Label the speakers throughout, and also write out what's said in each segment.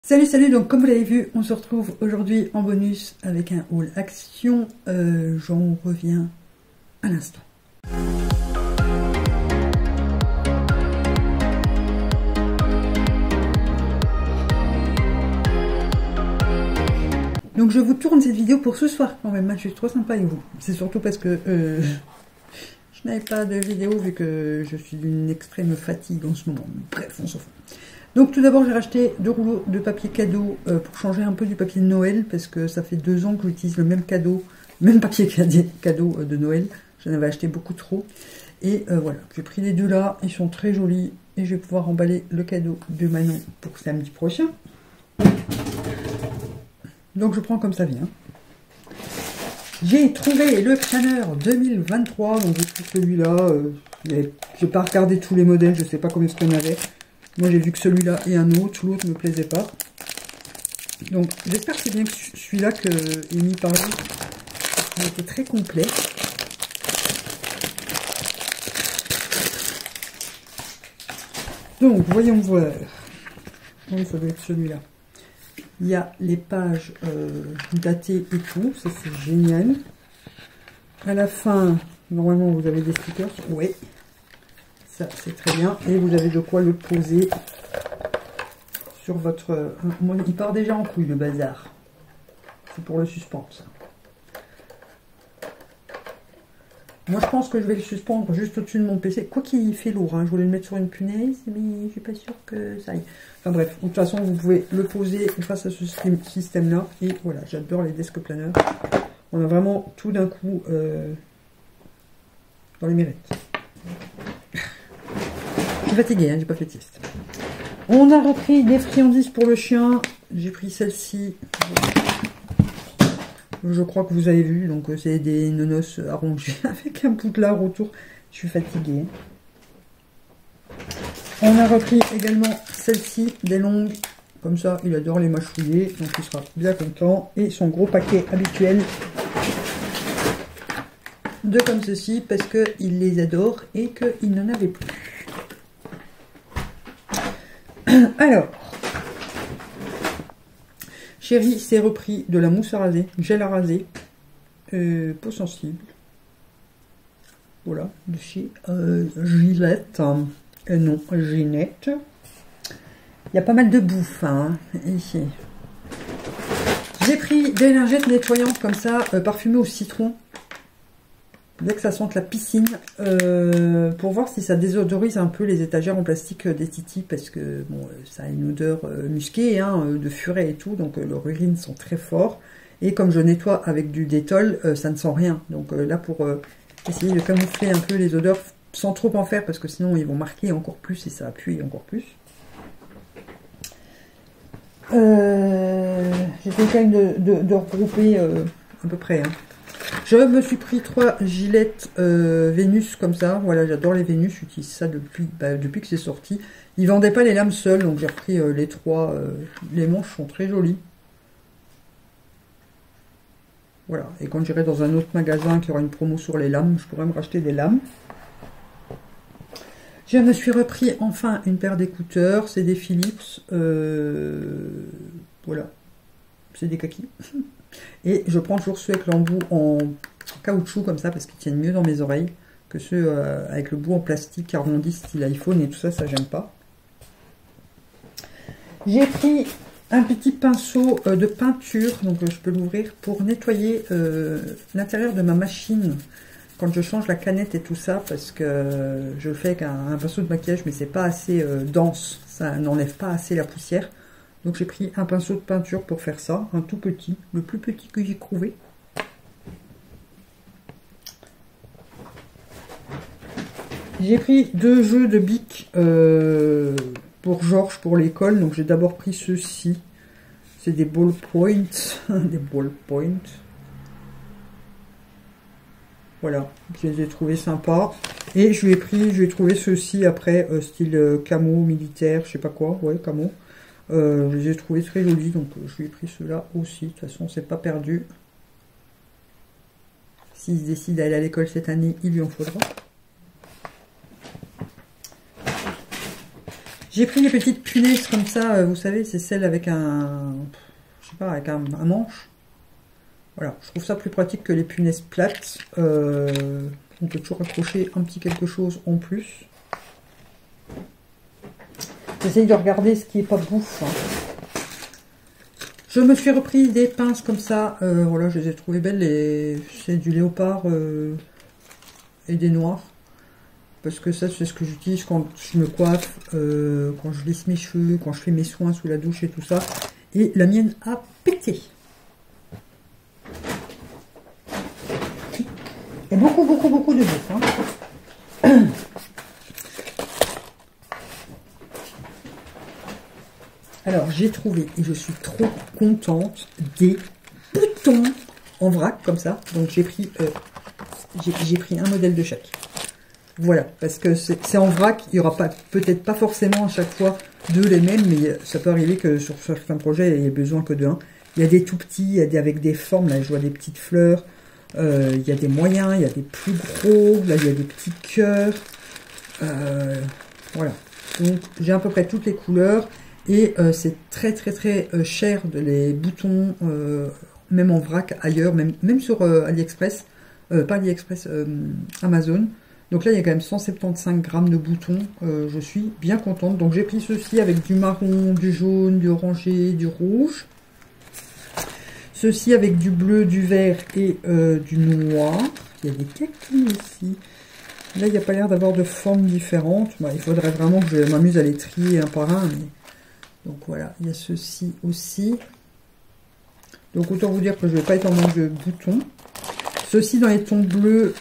Speaker 1: Salut, salut, donc comme vous l'avez vu, on se retrouve aujourd'hui en bonus avec un haul action. J'en reviens à l'instant. Donc je vous tourne cette vidéo pour ce soir quand même, je suis trop sympa avec vous. C'est surtout parce que je n'avais pas de vidéo vu que je suis d'une extrême fatigue en ce moment. Bref, on s'en fout. Donc tout d'abord j'ai racheté 2 rouleaux de papier cadeau pour changer un peu du papier de Noël parce que ça fait 2 ans que j'utilise le même cadeau, même papier cadeau de Noël. J'en avais acheté beaucoup trop. Et voilà, j'ai pris les deux là, ils sont très jolis et je vais pouvoir emballer le cadeau de Manon pour samedi prochain. Donc je prends comme ça vient. J'ai trouvé le planeur 2023, donc j'ai pris celui-là. J'ai pas regardé tous les modèles, je sais pas combien il y en avait. Moi j'ai vu que celui-là et un autre, l'autre me plaisait pas. Donc j'espère que c'est bien que celui-là que est mis par lui. Il était très complet. Donc voyons voir. Oui, ça doit être celui-là. Il y a les pages datées et tout, ça c'est génial. À la fin, normalement vous avez des stickers, oui. Ça c'est très bien. Et vous avez de quoi le poser sur votre... il part déjà en couille le bazar. C'est pour le suspendre ça. Moi je pense que je vais le suspendre juste au-dessus de mon PC. Quoi qu'il fait lourd, hein. Je voulais le mettre sur une punaise, mais je suis pas sûre que ça aille. Enfin bref, de toute façon vous pouvez le poser face à ce système-là. Et voilà, j'adore les desk planners. On a vraiment tout d'un coup dans les mérites. Je suis fatiguée, hein, j'ai pas fait de sieste. On a repris des friandises pour le chien. J'ai pris celle-ci. Je crois que vous avez vu, donc c'est des nonos arrangés avec un poudlard autour. Je suis fatiguée. On a repris également celle-ci, des longues. Comme ça, il adore les mâchouiller, donc il sera bien content. Et son gros paquet habituel de comme ceci, parce qu'il les adore et qu'il n'en avait plus. Alors, Chérie s'est repris de la mousse à raser, gel à raser, peau sensible. Voilà, de chez Gillette. Non, Ginette. Il y a pas mal de bouffe, hein, ici. J'ai pris des lingettes nettoyantes comme ça, parfumées au citron. Dès que ça sente la piscine, pour voir si ça désodorise un peu les étagères en plastique des titis, parce que bon, ça a une odeur musquée, hein, de furet et tout, donc leurs urines sont très forts. Et comme je nettoie avec du Dettol, ça ne sent rien. Donc là, pour essayer de camoufler un peu les odeurs, sans trop en faire, parce que sinon ils vont marquer encore plus et ça appuie encore plus. J'essaie quand même de regrouper à peu près, hein. Je me suis pris 3 gilettes Vénus comme ça. Voilà, j'adore les Vénus. J'utilise ça depuis que c'est sorti. Ils vendaient pas les lames seules, donc j'ai repris les 3. Les manches sont très jolies. Voilà, et quand j'irai dans un autre magasin qui aura une promo sur les lames, je pourrais me racheter des lames. Je me suis repris enfin une paire d'écouteurs. C'est des Philips. Voilà, c'est des kakis. Et je prends toujours ceux avec l'embout en caoutchouc comme ça parce qu'ils tiennent mieux dans mes oreilles que ceux avec le bout en plastique arrondi style iPhone et tout ça, ça j'aime pas. J'ai pris un petit pinceau de peinture, donc je peux l'ouvrir pour nettoyer l'intérieur de ma machine quand je change la canette et tout ça, parce que je le fais avec un pinceau de maquillage mais c'est pas assez dense, ça n'enlève pas assez la poussière. Donc j'ai pris un pinceau de peinture pour faire ça, un tout petit, le plus petit que j'ai trouvé. J'ai pris 2 jeux de bic pour Georges pour l'école, donc j'ai d'abord pris ceux-ci. C'est des ballpoint, des ballpoint. Voilà, je les ai trouvés sympas. Et je lui ai trouvé ceux-ci après, style camo militaire, je sais pas quoi, ouais, camo. Je les ai trouvés très jolis, donc je lui ai pris ceux-là aussi. De toute façon, c'est pas perdu. S'il se décide d'aller à l'école cette année, il lui en faudra. J'ai pris des petites punaises comme ça, vous savez, c'est celle avec un... Je sais pas, avec un manche. Voilà, je trouve ça plus pratique que les punaises plates. On peut toujours accrocher un petit quelque chose en plus. J'essaye de regarder ce qui est pas bouffe. Hein. Je me suis repris des pinces comme ça. Voilà, je les ai trouvées belles. C'est du léopard et des noirs. Parce que ça, c'est ce que j'utilise quand je me coiffe, quand je lisse mes cheveux, quand je fais mes soins sous la douche et tout ça. Et la mienne a pété. Et beaucoup de bouffe. Hein. Alors, j'ai trouvé, et je suis trop contente, des boutons en vrac, comme ça. Donc, j'ai pris un modèle de chaque. Voilà, parce que c'est en vrac, il n'y aura peut-être pas forcément à chaque fois deux les mêmes, mais ça peut arriver que sur certains projets, il n'y ait besoin que d'un. Il y a des tout petits, il y a avec des formes, là je vois des petites fleurs, il y a des moyens, il y a des plus gros, là il y a des petits cœurs. Voilà, donc j'ai à peu près toutes les couleurs, et c'est très cher les boutons, même en vrac ailleurs, même sur AliExpress, pas AliExpress, Amazon. Donc là, il y a quand même 175 grammes de boutons. Je suis bien contente. Donc j'ai pris ceci avec du marron, du jaune, du orangé, du rouge. Ceci avec du bleu, du vert et du noir. Il y a des cactus ici. Là, il n'y a pas l'air d'avoir de formes différentes. Bah, il faudrait vraiment que je m'amuse à les trier un par un. Mais... Donc voilà, il y a ceci aussi. Donc autant vous dire que je ne vais pas être en manque de boutons. Ceci dans les tons bleus...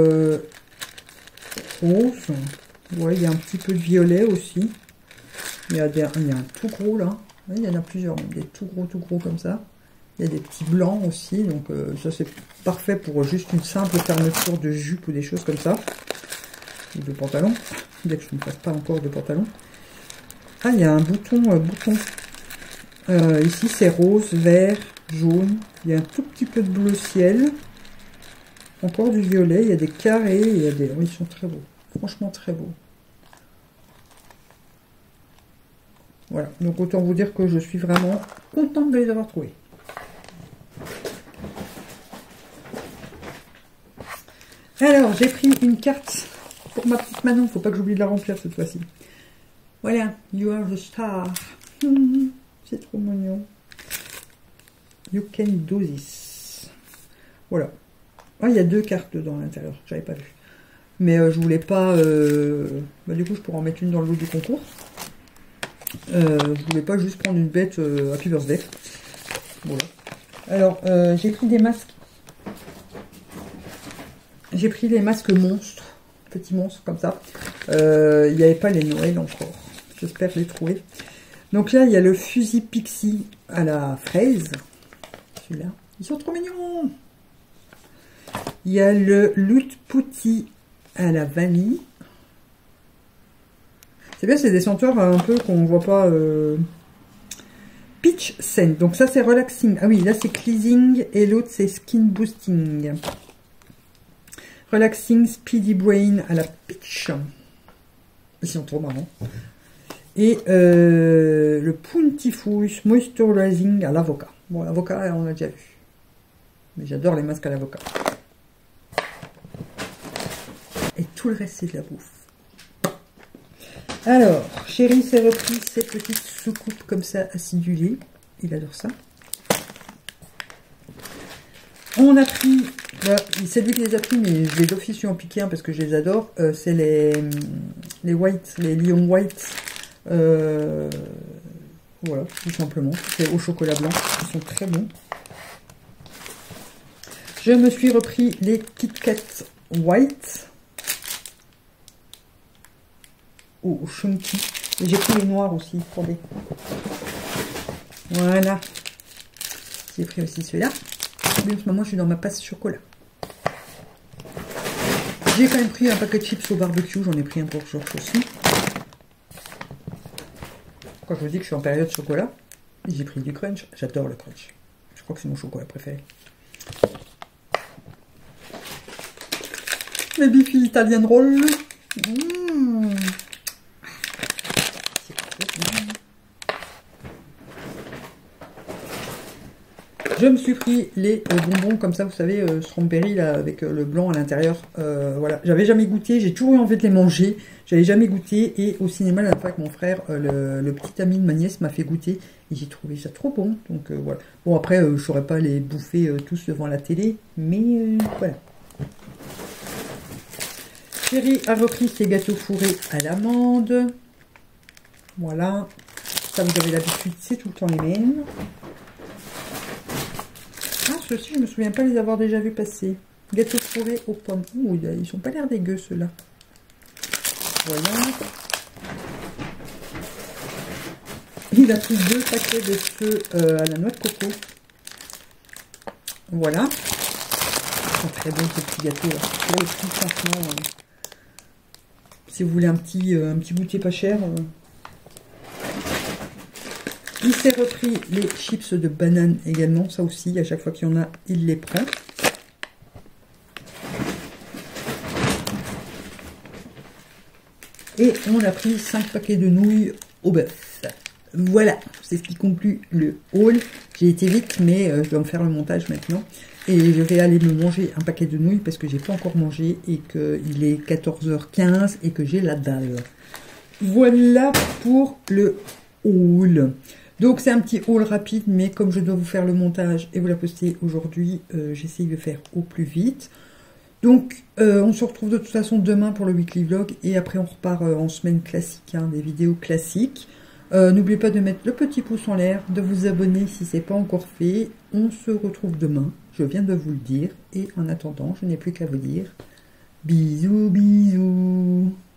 Speaker 1: rose. Ouais, il y a un petit peu de violet aussi. Il y a un tout gros là. Ouais, il y en a plusieurs, des tout gros comme ça. Il y a des petits blancs aussi, donc ça c'est parfait pour juste une simple fermeture de jupe ou des choses comme ça. Ou de pantalon. Dès que je ne passe pas encore de pantalon. Ah, il y a un bouton. Ici c'est rose, vert, jaune. Il y a un tout petit peu de bleu ciel. Encore du violet, il y a des carrés, il y a des... Oui, ils sont très beaux. Franchement très beaux. Voilà, donc autant vous dire que je suis vraiment contente de les avoir trouvés. Alors, j'ai pris une carte pour ma petite Manon. Faut pas que j'oublie de la remplir cette fois-ci. Voilà, you are the star. C'est trop mignon. You can do this. Voilà. Ah, il y a deux cartes dedans à l'intérieur, j'avais pas vu. Mais je voulais pas... du coup, je pourrais en mettre une dans le lot du concours. Je voulais pas juste prendre une bête Happy Birthday. Voilà. Alors, j'ai pris des masques. J'ai pris les masques monstres. Petits monstres comme ça. Il n'y avait pas les Noël encore. J'espère les trouver. Donc là, il y a le fusil Pixie à la fraise. Celui-là. Ils sont trop mignons. Il y a le Loot Putty à la vanille. C'est bien, c'est des senteurs un peu qu'on voit pas. Peach Scent. Donc ça, c'est relaxing. Ah oui, là, c'est cleansing et l'autre, c'est skin boosting. Relaxing Speedy Brain à la peach. Ils sont trop marrants. Et le Puntifus Moisturizing à l'avocat. Bon, l'avocat, on a déjà vu. Mais j'adore les masques à l'avocat. Et tout le reste, c'est de la bouffe. Alors, Chéri s'est repris ces petites soucoupes comme ça, acidulées. Il adore ça. On a pris... C'est lui qui les a pris, mais je les d'office lui en piqué un parce que je les adore. C'est les white, les Lion White. Voilà, tout simplement. C'est au chocolat blanc. Ils sont très bons. Je me suis repris les Kit Kat White. Au chunky. Et j'ai pris les noirs aussi. Attendez. Voilà. J'ai pris aussi celui-là. En ce moment, je suis dans ma passe chocolat. J'ai quand même pris un paquet de chips au barbecue. J'en ai pris un pour Georges aussi. Quand je vous dis que je suis en période chocolat, j'ai pris du crunch. J'adore le crunch. Je crois que c'est mon chocolat préféré. Les Bifi Italian Roll. Je me suis pris les bonbons comme ça, vous savez, strawberry là, avec le blanc à l'intérieur. Voilà, j'avais jamais goûté, j'ai toujours eu envie de les manger. J'avais jamais goûté et au cinéma, la dernière fois avec mon frère, le petit ami de ma nièce m'a fait goûter et j'ai trouvé ça trop bon. Donc voilà. Bon après, je saurais pas les bouffer tous devant la télé, mais voilà. Chérie a repris ses gâteaux fourrés à l'amande. Voilà. Ça, vous avez l'habitude, c'est tout le temps les mêmes. Ah, ceux-ci, je me souviens pas les avoir déjà vus passer. Gâteaux fourrés aux pommes. Ouh, ils sont pas l'air dégueux, ceux-là. Voilà. Il a pris 2 paquets de ceux à la noix de coco. Voilà. Ils sont très bons, ces petits gâteaux. Là. Pour le prix, franchement. Si vous voulez un petit goûter pas cher. Il s'est repris les chips de banane également. Ça aussi, à chaque fois qu'il y en a, il les prend. Et on a pris 5 paquets de nouilles au bœuf. Voilà, c'est ce qui conclut le haul. J'ai été vite, mais je dois me faire le montage maintenant. Et je vais aller me manger un paquet de nouilles parce que j'ai pas encore mangé et qu'il est 14h15 et que j'ai la dalle. Voilà pour le haul. Donc c'est un petit haul rapide, mais comme je dois vous faire le montage et vous la poster aujourd'hui, j'essaye de faire au plus vite. Donc, on se retrouve de toute façon demain pour le weekly vlog et après on repart en semaine classique, hein, des vidéos classiques. N'oubliez pas de mettre le petit pouce en l'air, de vous abonner si ce n'est pas encore fait. On se retrouve demain, je viens de vous le dire. Et en attendant, je n'ai plus qu'à vous dire bisous, bisous.